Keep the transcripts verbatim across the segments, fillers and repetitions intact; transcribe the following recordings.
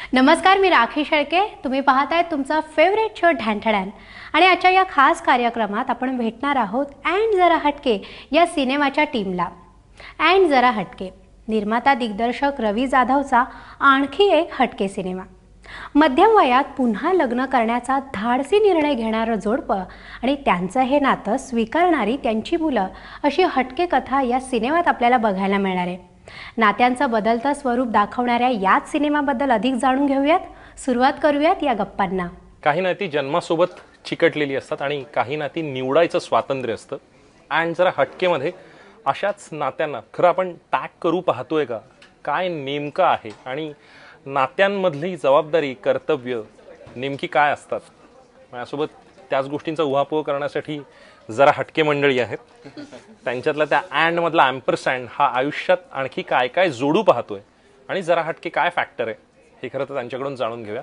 नमस्कार, मी राखी शेळके. तुम्ही पाहताय तुमचा फेवरेट शो ढॅनठडॅन. आणि आजच्या या खास कार्यक्रमात आपण भेटणार आहोत अँड जरा हटके या सिनेमाच्या टीमला. अँड जरा हटके निर्माता दिग्दर्शक रवी जाधवचा आणखी एक हटके सिनेमा. मध्यम वयात पुन्हा लग्न करण्याचा धाडसी निर्णय घेणारं जोडपं आणि त्यांचं हे नातं स्वीकारणारी त्यांची मुलं, अशी हटके कथा या सिनेमात आपल्याला बघायला मिळणार आहे. नात्यांचं बदलतं स्वरूप दाखवणाऱ्या याच सिनेमाबद्दल अधिक जाणून घेऊयात. सुरुवात करूयात या गप्पांना. काही नाती जन्मासोबत चिकटलेली असतात आणि काही नाती निवडायचं स्वातंत्र्य असतं. अँड जरा हटकेमध्ये अशाच नात्यांना खरं आपण टॅग करू पाहतोय का, काय नेमकं आहे आणि नात्यांमधली जबाबदारी, कर्तव्य नेमकी काय असतात. माझ्यासोबत त्याच गोष्टींचा उहापोह करण्यासाठी जरा हटके मंडळी आहेत. त्यांच्यातला त्या अँड मधला अँपरसँड हा आयुष्यात आणखी काय काय जोडू पाहतोय आणि जरा हटके काय फॅक्टर आहे हे खरं तर त्यांच्याकडून जाणून घेऊया.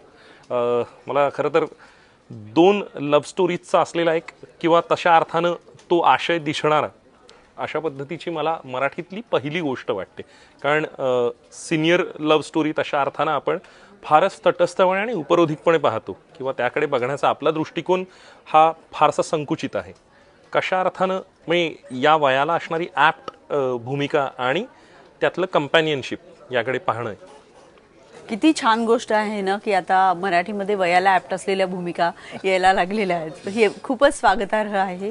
मला खरं तर दोन लव्ह स्टोरीजचा असलेला एक किंवा तशा अर्थानं तो आशय दिसणारा अशा पद्धतीची मला मराठीतली पहिली गोष्ट वाटते. कारण सिनियर लव्ह स्टोरी तशा अर्थानं आपण फारच तटस्थपणे आणि उपरोधिकपणे पाहतो किंवा त्याकडे बघण्याचा आपला दृष्टिकोन हा फारसा संकुचित आहे. कशा अर्थानं म्हणजे या वयाला असणारी ॲप्ट भूमिका आणि त्यातलं कंपॅनियनशिप याकडे पाहणं आहे. किती छान गोष्ट आहे ना की आता मराठीमध्ये वयाला ॲप्ट असलेल्या भूमिका यायला लागलेल्या आहेत. हे खूपच स्वागतार्ह आहे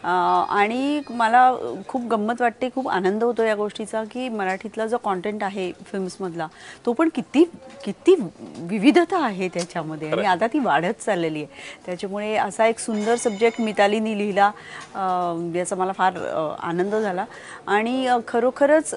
आणि मला खूप गंमत वाटते, खूप आनंद होतो या गोष्टीचा की मराठीतला जो कॉन्टेंट आहे फिल्म्समधला तो पण किती किती विविधता आहे त्याच्यामध्ये आणि आता ती वाढत चाललेली आहे. त्याच्यामुळे असा एक सुंदर सब्जेक्ट मितालीने लिहिला याचा मला फार आनंद झाला. आणि खरोखरच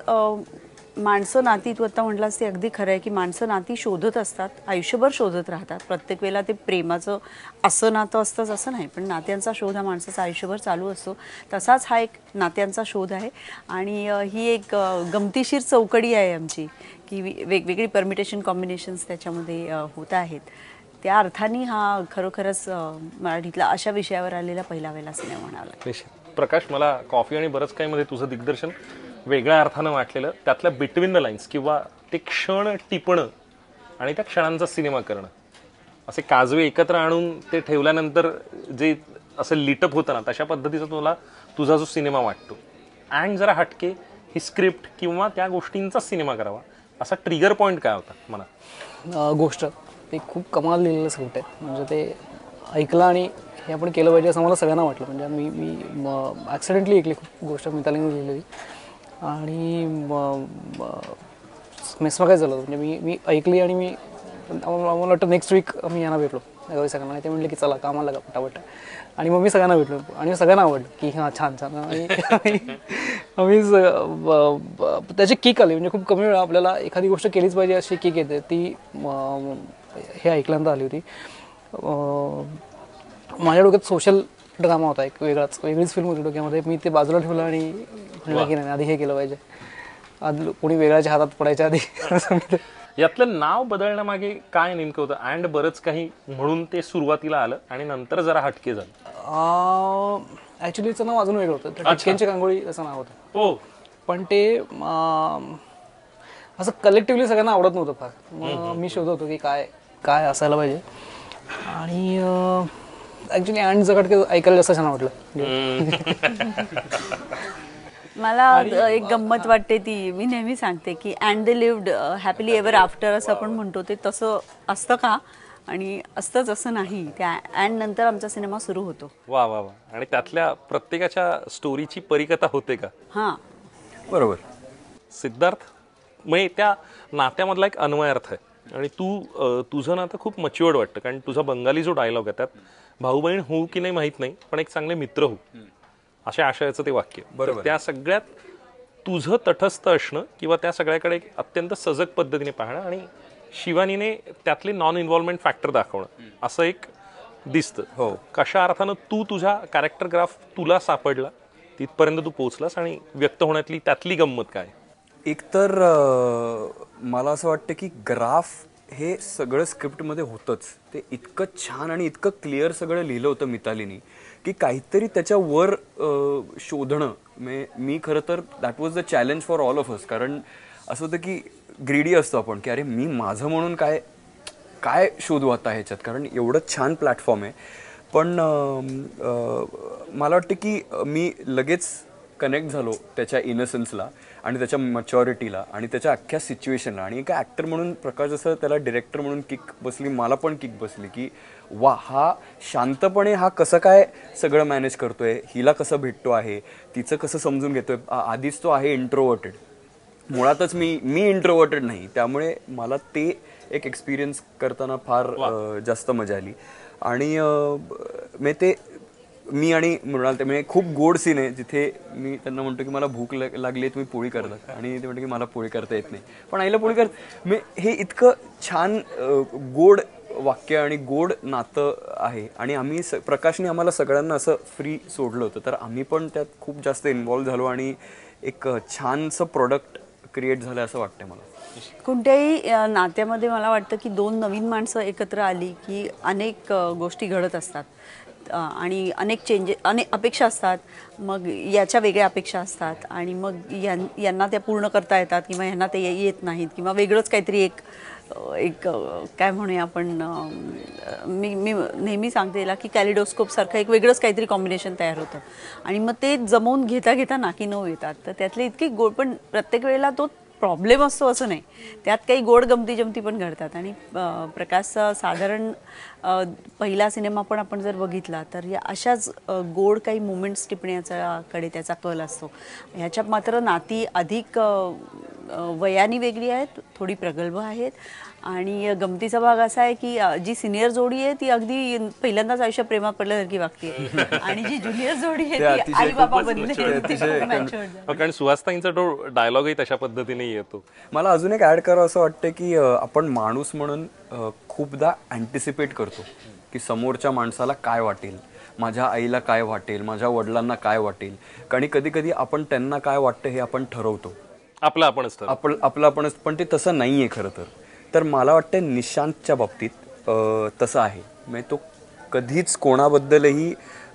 माणसं नाती, तू आता म्हटलास ते अगदी खरं आहे की माणसं नाती शोधत असतात, आयुष्यभर शोधत राहतात. प्रत्येक वेळेला ते प्रेमाचं असं नातं असतंच असं नाही, पण नात्यांचा शोध हा माणसाचा आयुष्यभर चालू असतो. तसाच हा एक नात्यांचा शोध आहे आणि ही एक गमतीशीर चौकडी आहे आमची की वेगवेगळी परमिटेशन कॉम्बिनेशन्स त्याच्यामध्ये होत आहेत. त्या अर्थाने हा खरोखरच मराठीतला अशा विषयावर आलेला पहिला वेळेला सिनेमा म्हणाला. प्रकाश, मला कॉफी आणि बरंच काही मध्ये तुझं दिग्दर्शन वेगळ्या अर्थानं वाटलेलं. त्यातल्या बिटवीन द लाईन्स किंवा ते क्षण टिपणं आणि त्या क्षणांचा सिनेमा करणं, असे काजवे एकत्र आणून ते ठेवल्यानंतर जे असं लिटअप होतं ना, तशा पद्धतीचा तुला तुझा जो सिनेमा वाटतो. अँड जरा हटके ही स्क्रिप्ट किंवा त्या गोष्टींचा सिनेमा करावा असा ट्रिगर पॉईंट काय होता? मला गोष्ट ते खूप कमाल लिहिलेलं स्क्रिप्ट आहे. म्हणजे ते ऐकलं आणि हे आपण केलं पाहिजे असं मला सगळ्यांना वाटलं. म्हणजे मी मी ॲक्सिडेंटली ऐकली खूप गोष्ट मितालीने लिहिलेली आणि मेस्मराईज झालं. म्हणजे मी मी ऐकली आणि मी मला वाटतं नेक्स्ट वीक मी यांना भेटलो सगळ्यांना. ते म्हटलं की चला कामाला लागा पटापट. आणि मग मी सगळ्यांना भेटलो आणि सगळ्यांना आवडलं की हां छान छान. आणि आम्ही त्याची किक आली. म्हणजे खूप कमी वेळा आपल्याला एखादी गोष्ट केलीच पाहिजे अशी किक येते, ती हे ऐकल्यानंतर आली होती. माझ्या डोक्यात सोशल ड्रामा होता एक वेगळाच, वेगळीच फिल्म होती डोक्यामध्ये. मी ते बाजूला ठेवलं आणि म्हटलं की नाही आधी हे केलं पाहिजे, आधी कोणी वेगळ्याच्या हातात पडायच्या आधी. यातलं नाव बदलण्यामागे काय नेमकं होतं? अँड बरंच काही म्हणून ते सुरुवातीला आलं आणि नंतर जरा हटके झालं. ॲक्च्युली त्याचं नाव अजून वेगळं होतं. हटकेंची कांगोळी असं नाव होतं. हो, पण ते असं कलेक्टिव्हली सगळ्यांना आवडत नव्हतं फार. मग मी शोधत होतो की काय काय असायला पाहिजे. आणि ॲक्च्युली अँड जरा हटके ऐकायला जास्त छान वाटलं. मला एक गंमत वाटते ती मी नेहमी सांगते की and they lived happily ever after असं आपण म्हणतो, ते तसं असतं का? आणि असतंच असं नाही. त्या अँड नंतर आमचा सिनेमा सुरू होतो. वा वा वा. आणि त्यातल्या प्रत्येकाच्या स्टोरीची परिकथा होते का? हां बरोबर. सिद्धार्थ, म्हणजे त्या नात्यामधला एक अन्वय अर्थ आहे आणि तू तुझं नातं खूप मच्युअर्ड वाटतं. कारण तुझा बंगाली जो डायलॉग आहे त्यात भाऊ बहीण होऊ की नाही माहीत नाही, पण एक चांगले मित्र होऊ अशा आशयाचं ते वाक्य. बरोबर. त्या सगळ्यात तुझं तटस्थ असणं किंवा त्या सगळ्याकडे अत्यंत सजग पद्धतीने पाहणं आणि शिवानीने त्यातले नॉन इन्व्हॉल्वमेंट फॅक्टर दाखवणं असं एक दिसतं. हो. कशा अर्थानं तू तुझा कॅरेक्टर ग्राफ तुला सापडला, तिथपर्यंत तू पोहोचलास आणि व्यक्त होण्यातली त्यातली गंमत काय? एकतर मला असं वाटतं की ग्राफ हे सगळं स्क्रिप्टमध्ये होतंच. ते इतकं छान आणि इतकं क्लिअर सगळं लिहिलं होतं मितालीनी की काहीतरी त्याच्यावर शोधणं. मे मी खरं तर that was the challenge for all of us. कारण असं होतं की ग्रीडी असतो आपण की अरे मी माझं म्हणून काय काय शोधू आता ह्याच्यात, कारण एवढं छान प्लॅटफॉर्म आहे. पण मला वाटतं की मी लगेच कनेक्ट झालो त्याच्या इनसेन्सला आणि त्याच्या मॅच्युरिटीला आणि त्याच्या अख्ख्या सिच्युएशनला. आणि एका ॲक्टर म्हणून प्रकाश जसं त्याला डिरेक्टर म्हणून किक बसली, मला पण किक बसली की वा, हा शांतपणे हा कसं काय सगळं मॅनेज करतोय, हिला कसं भेटतो आहे, तिचं कसं समजून घेतोय. आधीच तो आहे इंट्रोवर्टेड, मुळातच मी मी इंट्रोवर्टेड नाही, त्यामुळे मला ते एक एक्सपिरियन्स करताना फार जास्त मजा आली. आणि मी ते मी आणि मृणाल ते म्हणजे खूप गोड सीन आहे जिथे मी त्यांना म्हणतो की मला भूक लागली आहे, तुम्ही पोळी करता, आणि ते म्हणतो की मला पोळी करता येत नाही पण आईला पोळी कर. मी हे इतकं छान गोड वाक्य आणि गोड नातं आहे. आणि आम्ही स प्रकाशने आम्हाला सगळ्यांना असं फ्री सोडलं होतं, तर आम्ही पण त्यात खूप जास्त इन्व्हॉल्व झालो आणि एक छानसं प्रोडक्ट क्रिएट झालं असं वाटतं मला. कोणत्याही नात्यामध्ये मला वाटतं की दोन नवीन माणसं एकत्र आली की अनेक गोष्टी घडत असतात आणि अनेक चेंजेस, अनेक अपेक्षा असतात. मग याच्या वेगळ्या अपेक्षा असतात आणि मग यां यांना त्या पूर्ण करता येतात किंवा यांना ते येत नाहीत किंवा वेगळंच काहीतरी एक एक काय म्हणूया आपण, मी मी नेहमी सांगते याला की कॅलिडोस्कोपसारखं एक वेगळंच काहीतरी कॉम्बिनेशन तयार होतं आणि मग ते जमवून घेता घेता नाकी नऊ येतात. तर त्यातले इतके गोड, पण प्रत्येक वेळेला तो प्रॉब्लेम असतो असं नाही, त्यात काही गोड गमती जमती पण घडतात. आणि प्रकाशचा साधारण पहिला सिनेमा पण आपण जर बघितला तर या अशाच गोड काही मुमेंट्स टिपण्याच्याकडे त्याचा कल असतो. ह्याच्यात मात्र नाती अधिक वयाने वेगळी आहेत, थोडी प्रगल्भ आहेत. आणि गमतीचा भाग असा आहे की जी सिनियर जोडी आहे ती अगदी पहिल्यांदाच आयुष्यात प्रेमात पडल्यासारखी वागते आणि जी ज्युनियर जोडी आहे ती आई बाबा बनले. कारण सुहासताईंचा तो डायलॉगही तशा पद्धतीने येतो. मला अजून एक ऍड करावं असं वाटतं की आपण माणूस म्हणून खूपदा अँटिसिपेट करतो की समोरच्या माणसाला काय वाटेल, माझ्या आईला काय वाटेल, माझ्या वडिलांना काय वाटेल. आणि कधी कधी आपण त्यांना काय वाटतं हे आपण ठरवतो, आपलं आपणच आपण आपलं आपणच, पण ते तसं नाही आहे खरं तर. तर मला वाटतं निशांतच्या बाबतीत तसं आहे. म्हणजे तो कधीच कोणाबद्दलही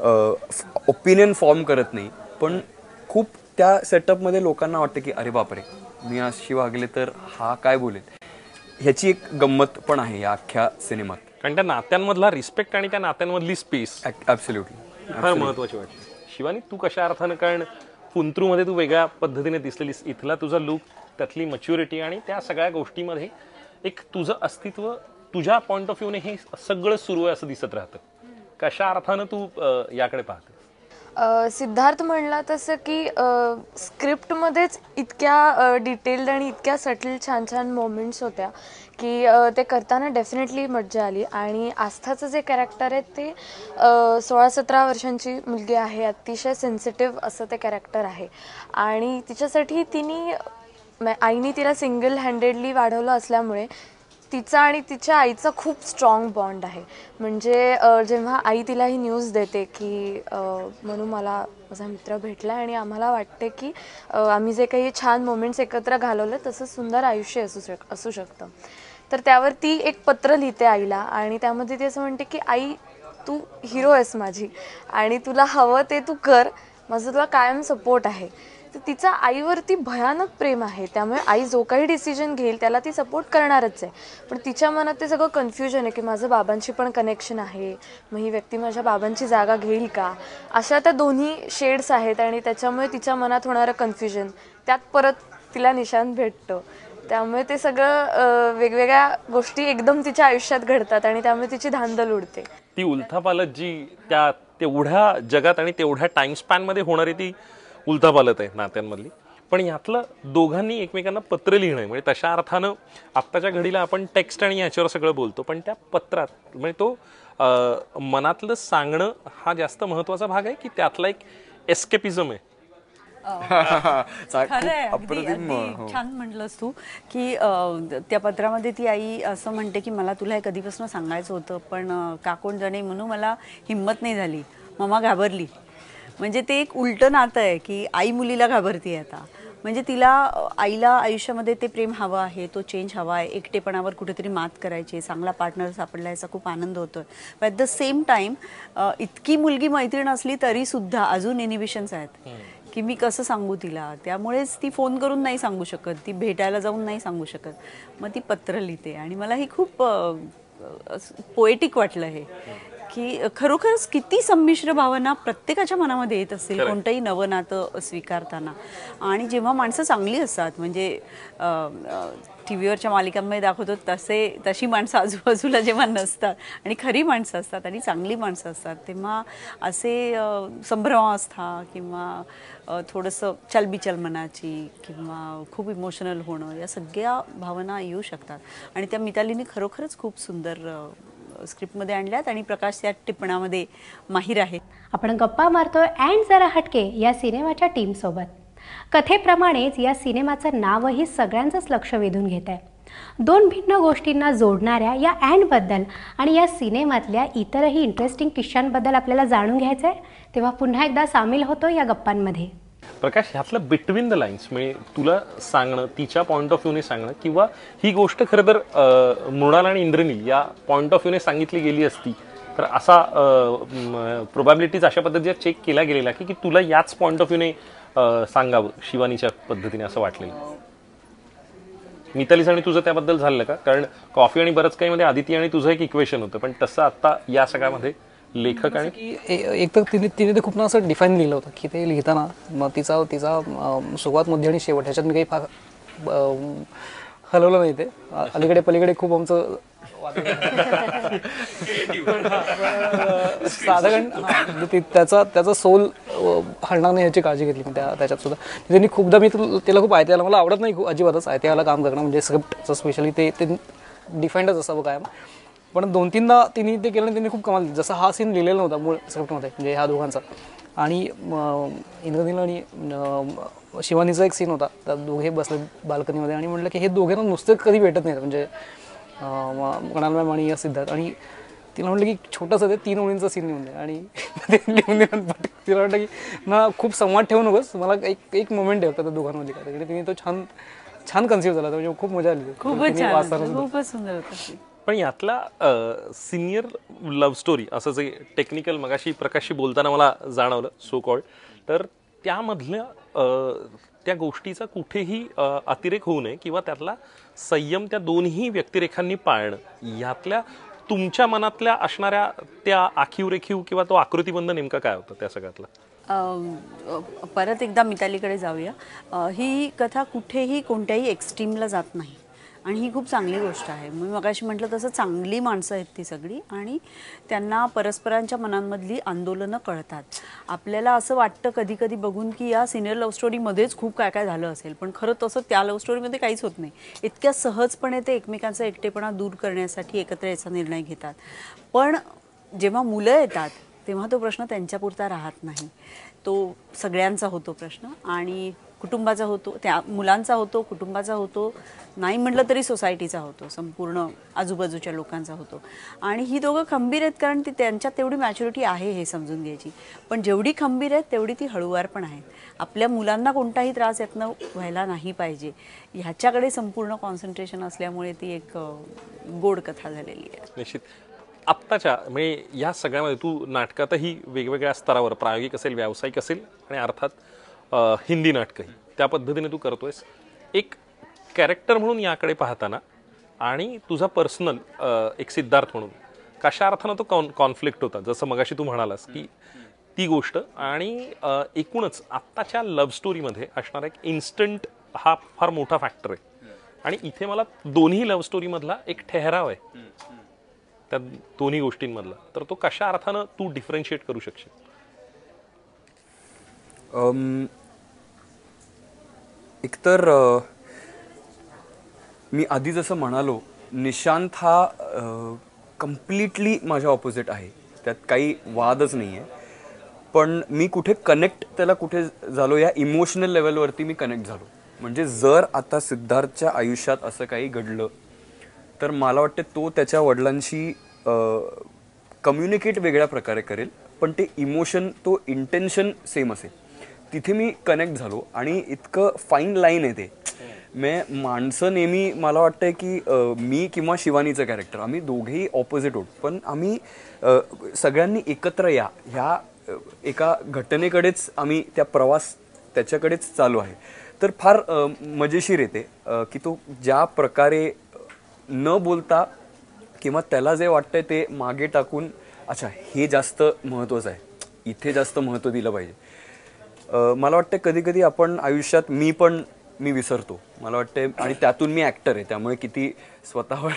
ओपिनियन फॉर्म करत नाही, पण खूप त्या सेटअपमध्ये लोकांना वाटतं की अरे बापरे, मी अशी वागले तर हा काय बोलेल. ह्याची एक गंमत पण आहे या अख्ख्या सिनेमात. कारण त्या नात्यांमधला रिस्पेक्ट आणि त्या नात्यांमधली स्पेस ॲब्सोल्युटली फार महत्वाची वाटते. शिवानी, तू कशा अर्थानं, कारण पुंत्रूमध्ये तू वेगळ्या पद्धतीने दिसलेलीस, इथला तुझा लुक, त्यातली मॅच्युरिटी आणि त्या सगळ्या गोष्टीमध्ये एक तुझं अस्तित्व, तुझ्या पॉइंट ऑफ व्ह्यूने हे सगळं सुरू आहे असं दिसत राहतं. कशा अर्थानं तू याकडे पाहते? सिद्धार्थ म्हणला तसं की स्क्रिप्टमध्येच इतक्या डिटेल्ड आणि इतक्या सटल छान छान मोमेंट्स होत्या की ते करताना डेफिनेटली मज्जा आली. आणि आस्थाचं जे कॅरेक्टर आहे ते सोळा सतरा वर्षांची मुलगी आहे, अतिशय सेन्सिटिव्ह असं ते कॅरेक्टर आहे. आणि तिच्यासाठी तिने आईने तिला सिंगल हँडेडली वाढवलं असल्यामुळे तिचा आणि तिच्या आईचा खूप स्ट्रॉंग बॉन्ड आहे. म्हणजे जेव्हा आई तिला ही न्यूज देते की म्हणून मला माझा मित्र भेटला आणि आम्हाला वाटते की आम्ही जे काही छान मोमेंट्स एकत्र घालवले तसं सुंदर आयुष्य असू शक असू शकतं. तर त्यावर ती एक पत्र लिहिते आईला आणि त्यामध्ये ती असं म्हणते की आई, तू हिरो आहेस माझी आणि तुला हवं ते तू कर, माझं तुला कायम सपोर्ट आहे. तर तिचा आईवरती भयानक प्रेम आहे, त्यामुळे आई जो काही डिसिजन घेईल त्याला ती सपोर्ट करणारच आहे. पण तिच्या मनात ते सगळं कन्फ्युजन आहे की माझं बाबांशी पण कनेक्शन आहे, मग ही व्यक्ती माझ्या बाबांची जागा घेईल का, अशा त्या दोन्ही शेड्स आहेत. आणि त्याच्यामुळे तिच्या मनात होणारं कन्फ्युजन, त्यात परत तिला निशांत भेटतो, त्यामुळे ते सगळं वेगवेगळ्या गोष्टी एकदम तिच्या आयुष्यात घडतात आणि त्यामुळे तिची धांदल उडते. ती उलथापालत जी त्या तेवढ्या जगात आणि तेवढ्या टाइम स्पॅनमध्ये होणारी ती उलथापालत आहे नात्यांमधली. पण यातलं दोघांनी एकमेकांना पत्र लिहिणं आहे, म्हणजे तशा अर्थानं आत्ताच्या घडीला आपण टेक्स्ट आणि याच्यावर सगळं बोलतो, पण त्या पत्रात म्हणजे तो मनातलं सांगणं हा जास्त महत्त्वाचा भाग आहे की त्यातला एक एस्केपिझम आहे. छान म्हटलंस तू की त्या पत्रामध्ये ती आई असं म्हणते की मला तुला हे कधीपासून सांगायचं होतं पण का कोण जाणे म्हणून मला हिंमत नाही झाली, मम्मा घाबरली. म्हणजे ते एक उलटं नातं आहे की आई मुलीला घाबरते आता. म्हणजे तिला आईला आयुष्यामध्ये ते प्रेम हवं आहे, तो चेंज हवा आहे, एकटेपणावर कुठेतरी मात करायची, चांगला पार्टनर सापडला याचा खूप आनंद होतोय. पण ॲट द सेम टाईम इतकी मुलगी मैत्रीण असली तरीसुद्धा अजून इनिबिशन्स आहेत की मी कसं सांगू तिला. त्यामुळेच ती फोन करून नाही सांगू शकत, ती भेटायला जाऊन नाही सांगू शकत, मग ती पत्र लिहिते. आणि मला ही खूप पोएटिक वाटलं हे की खरोखरच किती संमिश्र भावना प्रत्येकाच्या मनामध्ये येत असतील कोणतंही नवं नातं स्वीकारताना. आणि जेव्हा माणसं चांगली असतात म्हणजे टी व्हीवरच्या मालिकांमध्ये दाखवतो तसे तशी माणसं आजूबाजूला जेव्हा नसतात आणि खरी माणसं असतात आणि चांगली माणसं असतात तेव्हा असे संभ्रमावस्था किंवा थोडंसं चलबिचल मनाची किंवा खूप इमोशनल होणं या सगळ्या भावना येऊ शकतात. आणि त्या मितालीने खरोखरच खूप सुंदर स्क्रिप्टमध्ये आणल्यात आणि प्रकाश या टिपणामध्ये माहीर आहेत. आपण गप्पा मारतोय अँड जरा हटके या सिनेमाच्या टीमसोबत. कथेप्रमाणेच या सिनेमाचं नावही सगळ्यांचंच लक्ष वेधून घेत आहे. दोन भिन्न गोष्टींना जोडणाऱ्या या अँडबद्दल आणि या सिनेमातल्या इतरही इंटरेस्टिंग किस्सांबद्दल आपल्याला जाणून घ्यायचं आहे, तेव्हा पुन्हा एकदा सामील होतो या गप्पांमध्ये. प्रकाश, ह्यातलं बिटवीन द लाईन्स म्हणजे तुला सांगणं, तिच्या पॉईंट ऑफ व्ह्यूने सांगणं किंवा ही गोष्ट खरं तर मृणाल आणि इंद्रनील या पॉईंट ऑफ व्ह्यूने सांगितली गेली असती तर असा प्रोबॅबिलिटीज अशा पद्धतीचा चेक केला गेलेला की तुला याच पॉईंट ऑफ व्ह्यूने सांगावं शिवानीच्या पद्धतीने असं वाटलेलं. मितालीचं आणि तुझं त्याबद्दल झालं का? कारण कॉफी आणि बरंच काही मध्ये आदिती आणि तुझं एक इक्वेशन होतं, पण तसं आता या सगळ्यामध्ये लेखक आणि की एक तर तिने तिने ते खूप ना असं डिफाईन लिहिलं होतं की ते लिहिताना मग तिचा तिचा सुरुवात मध्ये आणि शेवट ह्याच्यात मी काही फार हलवलं नाही. ते अलीकडे पलीकडे खूप आमचं साधारण त्याचा त्याचा सोल हलणार नाही याची काळजी घेतली मी त्या त्याच्यात सुद्धा. त्यांनी खूपदा मी त्याला खूप आयत्याला मला आवडत नाही खूप अजिबातच आयत्याला काम करणं म्हणजे स्क्रिप्टचं स्पेशली ते ते डिफाईंडच असावं कायम. पण दोन तीनदा तिने ते केलं आणि त्यांनी खूप कमाल. जसं हा सीन लिहिलेला नव्हता मूळ स्क्रिप्टमध्ये म्हणजे ह्या दोघांचा. आणि इंद्रनील आणि शिवानीचा एक सीन होता, त्या दोघे बसले बाल्कनीमध्ये आणि म्हटलं की हे दोघे ना नुसते कधी भेटत नाहीत म्हणजे मृणाल मॅम आणि सिद्धार्थ. आणि तिला म्हटलं की छोटंसं ते तीन ओळींचा सीन लिहून दे आणि ते लिहून दे. तिला वाटलं की ना खूप संवाद ठेवू नकोस, मला एक एक मोमेंट ठेवता त्या दोघांमध्ये का तिकडे तिने तो छान छान कन्सिव्ह झाला म्हणजे खूप मजा आली. खूपच छान, खूपच सुंदर होतं. पण यातला सिनियर लव्ह स्टोरी असं जे टेक्निकल मगाशी प्रकाशशी बोलताना मला जाणवलं सो कॉल्ड, तर त्यामधल्या त्या गोष्टीचा कुठेही अतिरेक होऊ नये किंवा त्यातला संयम त्या दोन्ही व्यक्तिरेखांनी पाळणं यातल्या तुमच्या मनातल्या असणाऱ्या त्या आखीव रेखीव किंवा तो आकृतीबंध नेमका काय होता त्या सगळ्यातला? परत एकदा मितालीकडे जाऊया. ही कथा कुठेही कोणत्याही एक्स्ट्रीमला जात नाही आणि ही खूप चांगली गोष्ट आहे. मी मगाशी म्हटलं तसं चांगली माणसं आहेत ती सगळी आणि त्यांना परस्परांच्या मनांमधली आंदोलनं कळतात. आपल्याला असं वाटतं कधी कधी बघून की या सिनियर लव्ह स्टोरीमध्येच खूप काय काय झालं असेल, पण खरं तसं त्या लव्ह स्टोरीमध्ये काहीच होत नाही. इतक्या सहजपणे ते एकमेकांचा एकटेपणा दूर करण्यासाठी एकत्र यायचा निर्णय घेतात. पण जेव्हा मुलं येतात तेव्हा तो प्रश्न त्यांच्यापुरता राहत नाही, तो सगळ्यांचा होतो प्रश्न आणि कुटुंबाचा होतो, त्या मुलांचा होतो, कुटुंबाचा होतो, नाही म्हटलं तरी सोसायटीचा होतो, संपूर्ण आजूबाजूच्या लोकांचा होतो. आणि ही दोघं खंबीर आहेत कारण ती त्यांच्यात तेवढी मॅच्युरिटी आहे हे समजून घ्यायची. पण जेवढी खंबीर आहेत तेवढी ती हळूवार पण आहेत. आपल्या मुलांना कोणताही त्रास यातनं व्हायला नाही पाहिजे ह्याच्याकडे संपूर्ण कॉन्सन्ट्रेशन असल्यामुळे ती एक गोड कथा झालेली आहे. निश्चित. आत्ताच्या म्हणजे या सगळ्यामध्ये तू नाटकातही वेगवेगळ्या स्तरावर प्रायोगिक असेल, व्यावसायिक असेल आणि अर्थात हिंदी नाटकही त्या पद्धतीने तू करतोयस. एक कॅरेक्टर म्हणून याकडे पाहताना आणि तुझा पर्सनल एक सिद्धार्थ म्हणून कशा अर्थानं तो कॉन कॉन्फ्लिक्ट होता, जसं मगाशी तू म्हणालास की ती गोष्ट आणि एकूणच आत्ताच्या लव्ह स्टोरीमध्ये असणारा एक इन्स्टंट हा फार मोठा फॅक्टर आहे. आणि इथे मला दोन्ही लव्ह स्टोरीमधला एक ठहराव आहे त्या दोन्ही गोष्टींमधला, तर तो कशा अर्थानं तू डिफरन्शिएट करू शकशील? एकतर मी आधी जसं म्हणालो, निशांत हा कम्प्लिटली माझ्या ऑपोजिट आहे, त्यात काही वादच नाही आहे. पण मी कुठे कनेक्ट त्याला कुठे झालो या इमोशनल लेवलवरती मी कनेक्ट झालो. म्हणजे जर आता सिद्धार्थच्या आयुष्यात असं काही घडलं तर मला वाटतं तो त्याच्या वडिलांशी कम्युनिकेट वेगळ्या प्रकारे करेल, पण ते इमोशन, तो इंटेन्शन सेम असेल. तिथे मी कनेक्ट झालो आणि इतकं फाईन लाईन आहे ते. मे माणसं नेहमी मला वाटतंय की मी किंवा शिवानीचं कॅरेक्टर आम्ही दोघेही ऑपोजिट होत, पण आम्ही सगळ्यांनी एकत्र या ह्या एका घटनेकडेच आम्ही त्या प्रवास त्याच्याकडेच चालू आहे. तर फार मजेशीर येते की तो ज्या प्रकारे न बोलता किंवा त्याला जे वाटतंय ते मागे टाकून अच्छा हे जास्त महत्त्वाचं आहे, इथे जास्त महत्त्व दिलं पाहिजे. मला वाटतं कधी कधी आपण आयुष्यात मी पण मी विसरतो मला वाटतं, आणि त्यातून मी ॲक्टर आहे त्यामुळे किती स्वतःवर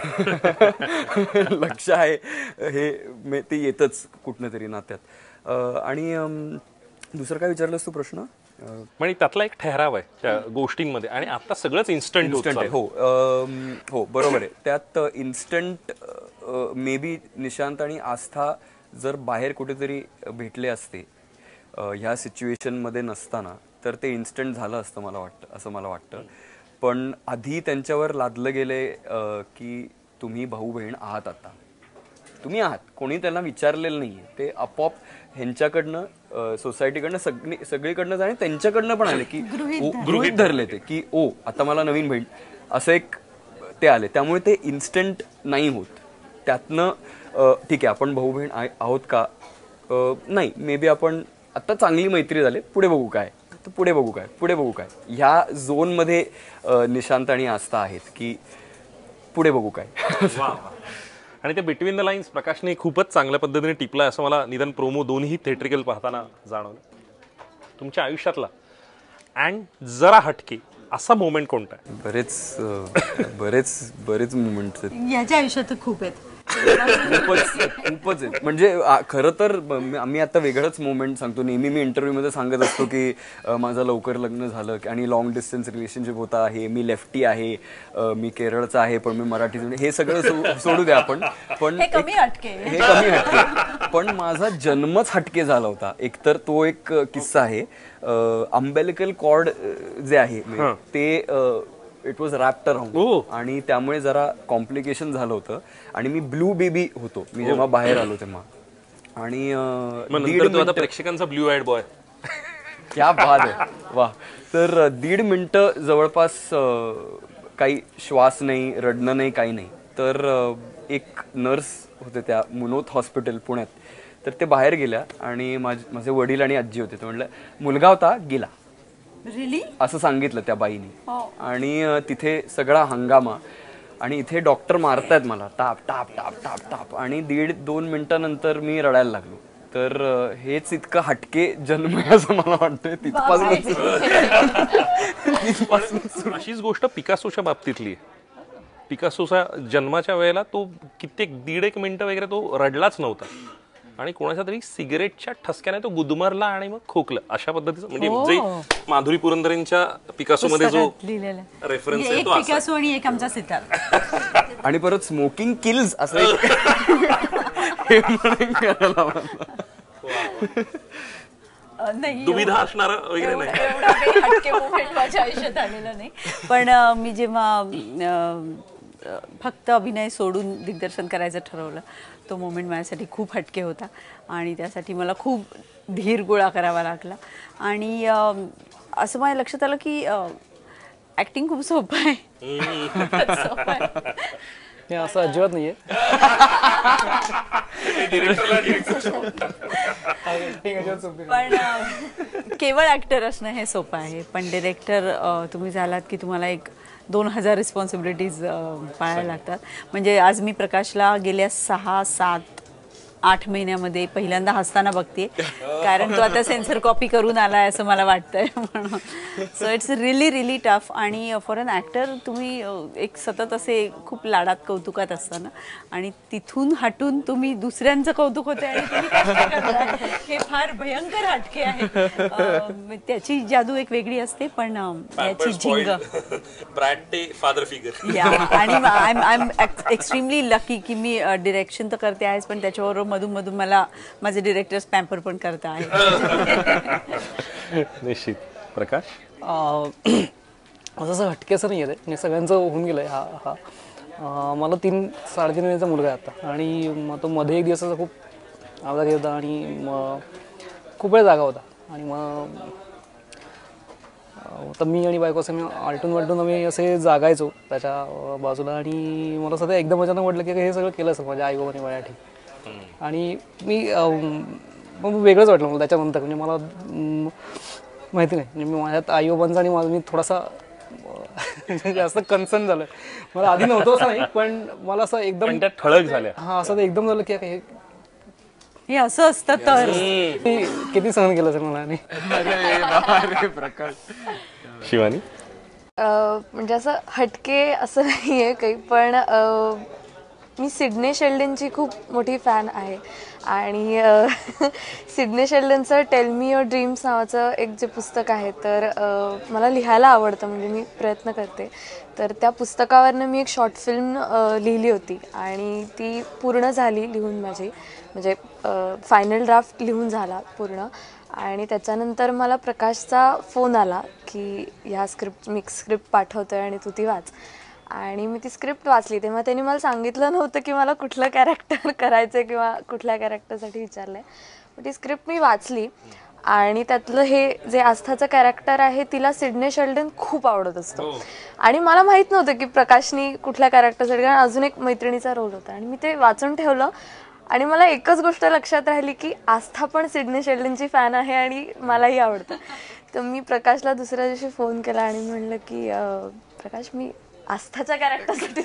लक्ष आहे हे ते येतच कुठनं तरी नात्यात. आणि दुसरं काय विचारलंस तू प्रश्न? म्हणजे त्यातला एक ठहराव आहे त्या गोष्टींमध्ये आणि आता सगळंच इन्स्टंट इन्स्टंट आहे. हो हो बरोबर आहे. त्यात इन्स्टंट मे बी निशांत आणि आस्था जर बाहेर कुठेतरी भेटले असते ह्या सिच्युएशनमध्ये नसताना तर ते इन्स्टंट झालं असतं मला वाटतं, असं मला वाटतं. पण आधी त्यांच्यावर लादलं गेले की तुम्ही भाऊ बहीण आहात, आता तुम्ही आहात, कोणी त्यांना विचारलेलं नाही आहे. ते आपोआप ह्यांच्याकडनं सोसायटीकडनं सगळी सगळीकडनं जाणे त्यांच्याकडनं पण आले की गृहीत धरले ते की ओ आता मला नवीन बहीण असं एक ते आले. त्यामुळे ते इन्स्टंट नाही होत. त्यातनं ठीक आहे आपण भाऊ बहीण आहोत का, नाही मे बी आपण आता चांगली मैत्री झाली, पुढे बघू काय, तर पुढे बघू काय, पुढे बघू काय, ह्या झोनमध्ये निशांत आणि आस्था आहेत की पुढे बघू काय. आणि ते बिटवीन द लाईन्स प्रकाशने खूपच चांगल्या पद्धतीने टिपला असं मला निदान प्रोमो दोन्ही थिएट्रिकल पाहताना जाणवलं. तुमच्या आयुष्यातला अँड जरा हटके असा मोमेंट कोणता आहे? बरेच बरेच बरेच मोमेंट्स आहेत याच्या आयुष्यात, खूप आहेत, खूपच खूपच आहेत. म्हणजे खरं तर आम्ही आता वेगळंच मोमेंट सांगतो. नेहमी मी इंटरव्ह्यूमध्ये सांगत असतो की माझं लवकर लग्न झालं आणि लॉंग डिस्टन्स रिलेशनशिप होता आहे, मी लेफ्टी आहे, मी केरळचा आहे पण मी मराठी, हे सगळं सोडू द्या आपण. पण हे कमी हटके हे कमी हटके पण माझा जन्मच हटके झाला होता. एकतर तो एक किस्सा आहे. अंबेलिकल कॉर्ड जे आहे ते इट वॉज रॅप्ड अराउंड आणि त्यामुळे जरा कॉम्प्लिकेशन झालं होतं आणि मी ब्लू बेबी होतो मी जेव्हा बाहेर आलो तेव्हा. आणि प्रेक्षकांचा ब्लू आयड बॉय क्या बात आहे, वा. तर दीड मिनिटं जवळपास काही श्वास नाही, रडणं नाही, काही नाही. तर एक नर्स होते त्या मुनोत हॉस्पिटल पुण्यात, तर ते बाहेर गेल्या आणि माझे वडील आणि आजी होते. ते म्हटलं मुलगा होता गेला, रिली असं सांगितलं त्या बाईने. आणि तिथे सगळा हंगामा आणि इथे डॉक्टर मारतायत मला टाप टाप टाप टाप टाप आणि दीड दोन मिनिटानंतर मी रडायला लागलो. तर हेच इतकं हटके जन्म आहे असं मला वाटतंय. तिथपासून अशीच गोष्ट पिकासोच्या बाबतीतली. पिकासोच्या जन्माच्या वेळेला तो कित्येक दीड एक मिनिटं वगैरे तो रडलाच नव्हता आणि कोणाच्या तरी सिगरेटच्या ठसक्याने तो गुदमरला आणि मग खोकलं. अशा पद्धतीचं म्हणजे जे माधुरी पुरंदरेंच्या पिकासोमध्ये जो रेफरन्स आहे तो पिकासो आणि एक आमचा सितार. आणि परत स्मोकिंग किल्स असं हे करायला नाही दुविधा असणार वगैरे नाही, हटके मोमेंट माझ्या आयुष्यात आलेलं नाही. पण मी जेव्हा फक्त अभिनय सोडून दिग्दर्शन करायचं ठरवलं तो मोमेंट माझ्यासाठी खूप हटके होता आणि त्यासाठी मला खूप धीर गोळा करावा लागला. आणि असं माझ्या लक्षात आलं की ऍक्टिंग खूप सोपं आहे. हे असं अजिबात नाहीये. पण केवळ ऍक्टर असणं हे सोपं आहे, पण डिरेक्टर तुम्ही झालात की तुम्हाला एक दोन हजार रिस्पॉन्सिबिलिटीज पाळायला लागतात. म्हणजे आज मी प्रकाशला गेल्या सहा सात आठ महिन्यामध्ये पहिल्यांदा हसताना बघते, कारण तो आता सेन्सर कॉपी करून आलाय असं मला वाटतंय म्हणून. So it's really really tough. आणि फॉर अन ॲक्टर तुम्ही एक सतत असे खूप लाडात कौतुकात असताना आणि तिथून हटून तुम्ही दुसऱ्यांचं कौतुक होते आणि तुम्ही कष्ट करताय, हे फार भयंकर हटके आहे. त्याची जादू एक वेगळी असते, पण याची झिंग फादर फिगर. या आणि I am I am extremely lucky की मी डिरेक्शन तर करते आहेच, पण त्याच्याबरोबर मधून मधून मला माझे डिरेक्टर स्पॅम्पर पण करता आहे. निश्चित. प्रकाश असं असं हटकेचं नाही आहे ते, म्हणजे सगळ्यांचं होऊन गेलं आहे. हा हा मला तीन साडेतीन महिन्याचा मुलगा आहे आता आणि मग तो मध्ये एक दिवसाचा खूप आवाज घेत होता आणि मग खूप वेळ जागा होता आणि मग तर मी आणि बायको असं मी आलटून वालटून आम्ही असे जागायचो त्याच्या बाजूला. आणि मला सध्या एकदम अचानक वाटलं की हे सगळं केलं असं माझ्या आई बाबांनी मराठी. आणि मी मग वेगळंच वाटलं मला त्याच्यानंतर. म्हणजे मला माहिती नाही, म्हणजे मी माझ्यात आई बाबांचा आणि माझा मी थोडासा जास्त कन्सर्न झालं. मला आधी नव्हतं असं नाही, पण मला असं एकदम पण त्या ठळक झाल्या. हा असं एकदम झालं की हे हे असं असतं तर किती सहन केलं असेल मला. आणि प्रकाश शिवानी म्हणजे असं हटके असं नाही आहे काही, पण मी सिडनी शेल्डनची खूप मोठी फॅन आहे आणि सिडनी शेल्डनचं टेल मी युअर ड्रीम्स नावाचं एक जे पुस्तक आहे तर मला लिहायला आवडतं, म्हणजे मी प्रयत्न करते. तर त्या पुस्तकावरनं मी एक शॉर्ट फिल्म लिहिली होती आणि ती पूर्ण झाली लिहून माझी, म्हणजे फायनल ड्राफ्ट लिहून झाला पूर्ण. आणि त्याच्यानंतर मला प्रकाशचा फोन आला की ह्या स्क्रिप्ट मी स्क्रिप्ट पाठवतो आहे आणि तू ती वाच. आणि मी ती स्क्रिप्ट वाचली तेव्हा त्यांनी मला सांगितलं नव्हतं की मला कुठलं कॅरेक्टर करायचं आहे किंवा कुठल्या कॅरेक्टरसाठी विचारलं आहे. पण ती स्क्रिप्ट मी वाचली आणि त्यातलं हे जे आस्थाचं कॅरेक्टर आहे तिला सिडनी शेल्डन खूप आवडत असतो आणि मला माहीत नव्हतं की प्रकाशनी कुठल्या कॅरेक्टरसाठी, कारण अजून एक मैत्रिणीचा रोल होता. आणि मी ते वाचून ठेवलं आणि मला एकच गोष्ट लक्षात राहिली की आस्था पण सिडनी शेल्डनची फॅन आहे आणि मलाही आवडतं. तर मी प्रकाशला दुसऱ्या दिवशी फोन केला आणि म्हणलं की प्रकाश मी आस्थाच्या कॅरेक्टरसाठी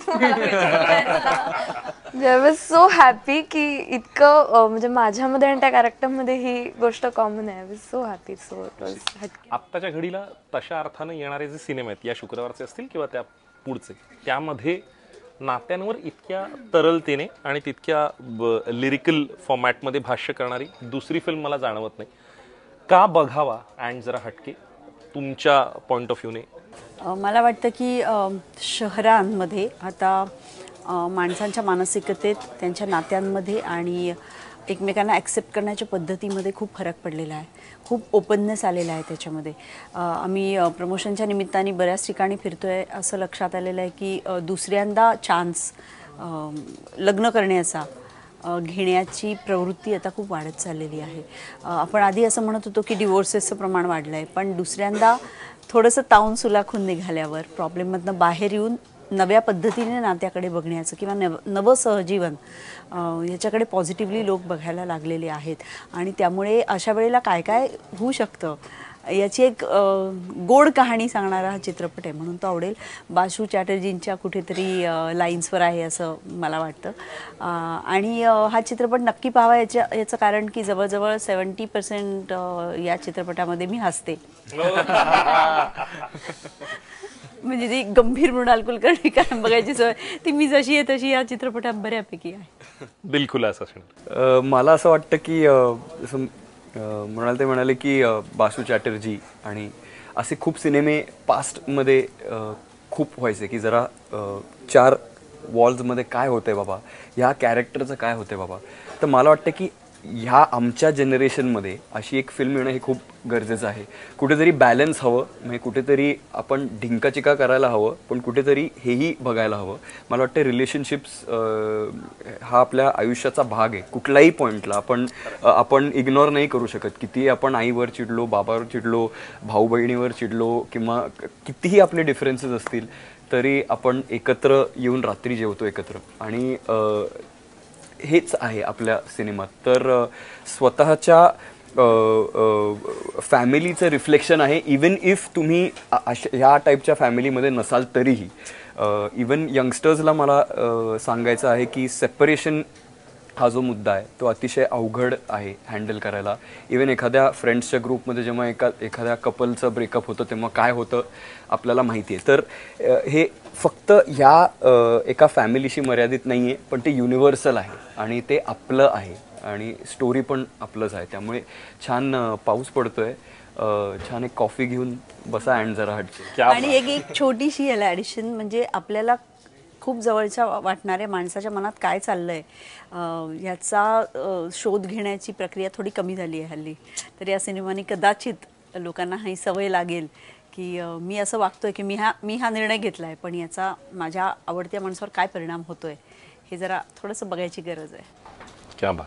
आय वॉज सो हॅपी की इतकं म्हणजे माझ्यामध्ये आणि त्या कॅरेक्टरमध्ये ही गोष्ट कॉमन आहे. I was so happy. So it was हटके. आत्ताच्या घडीला तशा अर्थानं येणारे जे सिनेमे आहेत, या शुक्रवारचे असतील किंवा त्या पुढचे, त्यामध्ये नात्यांवर इतक्या तरलतेने आणि तितक्या लिरिकल फॉर्मॅटमध्ये भाष्य करणारी दुसरी फिल्म मला जाणवत नाही. का बघावा अँड जरा हटके तुमच्या पॉइंट ऑफ व्ह्यूने? मला वाटतं की शहरांमध्ये आता माणसांच्या मानसिकतेत, त्यांच्या नात्यांमध्ये आणि एकमेकांना ॲक्सेप्ट करण्याच्या पद्धतीमध्ये खूप फरक पडलेला आहे. खूप ओपननेस आलेला आहे त्याच्यामध्ये. आम्ही प्रमोशनच्या निमित्ताने बऱ्याच ठिकाणी फिरतो आहे. असं लक्षात आलेलं आहे की दुसऱ्यांदा चान्स लग्न करण्याचा घेण्याची प्रवृत्ती आता खूप वाढत चाललेली आहे. आपण आधी असं म्हणत होतो की डिवोर्सेसचं प्रमाण वाढलं आहे, पण दुसऱ्यांदा थोडंसं ताऊन सुलाखून निघाल्यावर प्रॉब्लेममधनं बाहेर येऊन नव्या पद्धतीने नात्याकडे बघण्याचं किंवा नव नवं सहजीवन याच्याकडे पॉझिटिव्हली लोक बघायला लागलेले आहेत. आणि त्यामुळे अशा वेळेला काय काय होऊ शकतं याची एक गोड कहाणी सांगणारा हा चित्रपट आहे, म्हणून तो आवडेल. बासू चॅटर्जींच्या कुठेतरी लाईन्सवर आहे असं मला वाटतं. आणि हा चित्रपट नक्की पाहावा याच्या याचं कारण की जवळजवळ सेवन्टी पर्सेंट या चित्रपटामध्ये मी हसते. म्हणजे ती गंभीर मृणाल कुलकर्णी कारण बघायची सवय ती मी जशी आहे तशी या चित्रपटात बऱ्यापैकी आहे. बिलकुल असं मला असं वाटतं की म्हणाल ते म्हणाले की बासू चॅटर्जी आणि असे खूप सिनेमे पास्टमध्ये खूप व्हायचे की जरा चार वॉल्समध्ये काय होतंय बाबा, ह्या कॅरेक्टरचं काय होतंय बाबा. तर मला वाटतं की ह्या आमच्या जनरेशनमध्ये अशी एक फिल्म येणं हे खूप गरजेचं आहे. कुठेतरी बॅलन्स हवं, म्हणजे कुठेतरी आपण ढिंकाचिका करायला हवं, पण कुठेतरी हेही बघायला हवं. मला वाटतं रिलेशनशिप्स हा आपल्या आयुष्याचा भाग आहे. कुठल्याही पॉईंटला आपण आपण इग्नोर नाही करू शकत. कितीही आपण आईवर चिडलो, बाबावर चिडलो, भाऊ बहिणीवर चिडलो किंवा कितीही आपले डिफरन्सेस असतील तरी आपण एकत्र येऊन रात्री जेवतो एकत्र. आणि हेच आहे आपल्या सिनेमात. तर स्वतःच्या फॅमिलीचं रिफ्लेक्शन आहे. इवन इफ तुम्ही ह्या टाईपच्या फॅमिलीमध्ये नसाल तरीही. इवन यंगस्टर्सला मला सांगायचं आहे की सेपरेशन हा जो मुद्दा आहे तो अतिशय अवघड आहे हँडल करायला. इवन एखाद्या फ्रेंड्सच्या ग्रुपमध्ये जेव्हा एका एखाद्या कपलचं ब्रेकअप होतं तेव्हा काय होतं आपल्याला माहिती आहे. तर हे फक्त ह्या एका फॅमिलीशी मर्यादित नाही आहे, पण ते युनिव्हर्सल आहे आणि ते आपलं आहे आणि स्टोरी पण आपलंच आहे. त्यामुळे छान पाऊस पडतोय, छान एक कॉफी घेऊन बसा अँड जरा हटके. आणि एक एक छोटीशी याला ॲडिशन म्हणजे आपल्याला खूप जवळच्या वाटणाऱ्या माणसाच्या मनात काय चाललंय ह्याचा शोध घेण्याची प्रक्रिया थोडी कमी झाली आहे हल्ली. तर या सिनेमाने कदाचित लोकांना ही सवय लागेल की मी असं वागतोय की मी हा मी हा निर्णय घेतला आहे, पण याचा माझ्या आवडत्या माणसावर काय परिणाम होतोय हे जरा थोडंसं बघायची गरज आहे. क्या बात.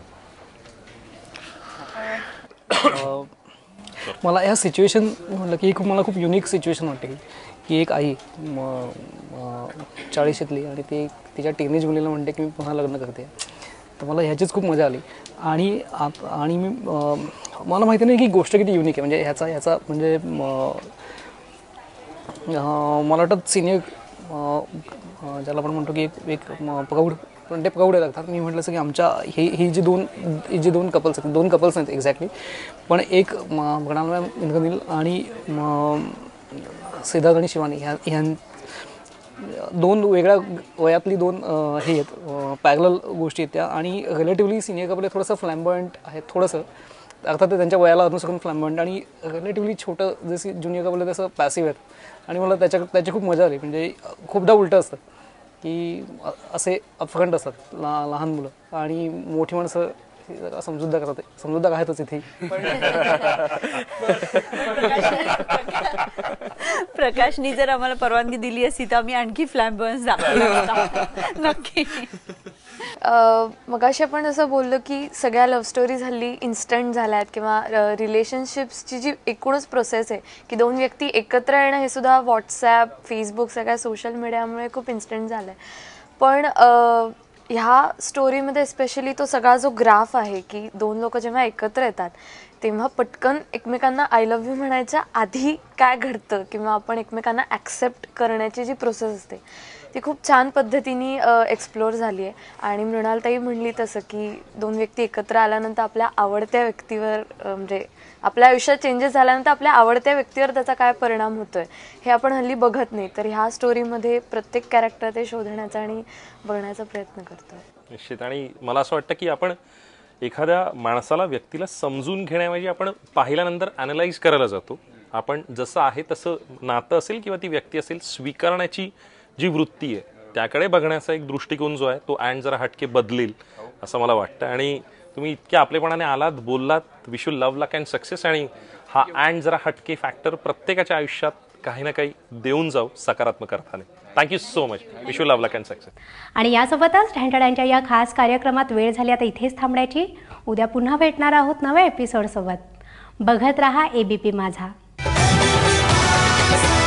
मला ह्या सिच्युएशन म्हटलं की खूप मला खूप युनिक सिच्युएशन वाटते की एक आई चाळीशीतली आणि ती तिच्या टीनेज मुलीला म्हणते की मी पुन्हा लग्न करते. तर मला ह्याचीच खूप मजा आली. आणि आणि मी मला माहिती नाही की गोष्ट किती युनिक आहे. म्हणजे ह्याचा ह्याचा म्हणजे अं, मला वाटतं सिनियर ज्याला आपण म्हणतो की एक एक म, प्रौढ पण ते प्रौढ लागतात. मी म्हटलं असं की आमच्या ही ही जी दोन ही जी दोन कपल्स आहेत, दोन कपल्स आहेत एक्झॅक्टली, पण एक मृणाल मॅम इंद्रनील आणि म, सिद्धार्थ आणि शिवानी ह्या ह्यां दोन वेगळ्या वयातली दोन अं, हे आहेत पॅरलल गोष्टी आहेत त्या, आणि रिलेटिव्हली सिनियर कपल थोडंसं फ्लॅम्बॉयंट आहे थोडंसं, अर्थात ते त्यांच्या वयाला अनुसरून फ्लॅम्बॉयंट, आणि रिलेटिव्हली छोटं जशी ज्युनियर कपल आहे तसं पॅसिव्ह आहेत. आणि मला त्याच्या त्याची खूप मजा आली. म्हणजे खूपदा उलटं असतं की असे अपफ्रंट असतात ला लहान मुलं, आणि मोठी माणसं जरा समजूतदार करतात, समजूतदार आहेतच इथे. प्रकाशनी जर आम्हाला परवानगी दिली असती तर आम्ही आणखी फ्लॅम्बॉयन्स दाखवला असता. नक्की. मगाशी आपण असं बोललो की सगळ्या लव्ह स्टोरीज हल्ली इन्स्टंट झाल्यात, किंवा रिलेशनशिप्सची जी एकूणच प्रोसेस आहे की दोन व्यक्ती एकत्र येणं हे सुद्धा व्हॉट्सॲप, फेसबुक, सगळ्या सोशल मीडियामुळे खूप इन्स्टंट झालं आहे. पण ह्या स्टोरीमध्ये स्पेशली तो सगळा जो ग्राफ आहे की दोन लोक जेव्हा एकत्र येतात तेव्हा पटकन एकमेकांना आय लव्ह यू म्हणायच्या आधी काय घडतं, किंवा आपण एकमेकांना ॲक्सेप्ट करण्याची जी प्रोसेस असते ती खूप छान पद्धतीने एक्सप्लोअर झाली आहे. आणि मृणालताई म्हणली तसं की दोन व्यक्ती एकत्र आल्यानंतर आपल्या आवडत्या व्यक्तीवर म्हणजे आपल्या आयुष्यात चेंजेस झाल्यानंतर आपल्या आवडत्या व्यक्तीवर त्याचा काय परिणाम होतोय हे आपण हल्ली बघत नाही. तर ह्या स्टोरीमध्ये प्रत्येक कॅरेक्टर ते शोधण्याचा आणि बघण्याचा प्रयत्न करतो. निश्चित. आणि मला असं वाटतं की आपण एखाद्या माणसाला, व्यक्तीला समजून घेण्याऐवजी आपण पाहिल्यानंतर ॲनलाइज करायला जातो. आपण जसं आहे तसं नातं असेल किंवा ती व्यक्ती असेल, स्वीकारण्याची जी वृत्ती आहे त्याकडे बघण्याचा एक दृष्टिकोन जो आहे तो अँड जरा हटके बदलेल असं मला वाटतं. आणि तुम्ही इतक्या आपलेपणाने आलात, बोललात. Wish you love, luck and success. आणि हा अँड जरा हटके फॅक्टर प्रत्येकाच्या आयुष्यात काही ना काही देऊन जाऊ सकारात्मक अर्थाने. Thank you so much. Wish you love, luck and success. आणि यासोबतच ढँटड्यांच्या या खास कार्यक्रमात वेळ झाली आता इथेच थांबण्याची. उद्या पुन्हा भेटणार आहोत नव्या एपिसोडसोबत. बघत रहा एबीपी माझा.